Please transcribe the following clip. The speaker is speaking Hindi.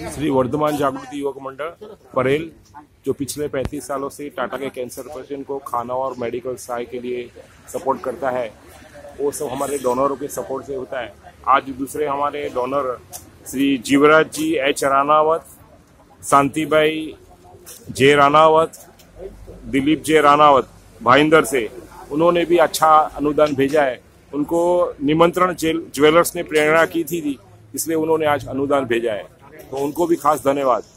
श्री वर्धमान जागृति युवक मंडल परेल, जो पिछले 35 सालों से टाटा के कैंसर पेशेंट को खाना और मेडिकल सहाय के लिए सपोर्ट करता है, वो सब हमारे डोनरों के सपोर्ट से होता है। आज दूसरे हमारे donor Shri Jeevraj ji H Ranawat, Shantibai J Ranawat, Dilip J Ranawat Bhayandar से, उन्होंने भी अच्छा अनुदान भेजा है। उनको निमंत्रण ज्वेलर्स ने प्रेरणा की थी, इसलिए उन्होंने आज अनुदान भेजा है, तो उनको भी खास धन्यवाद।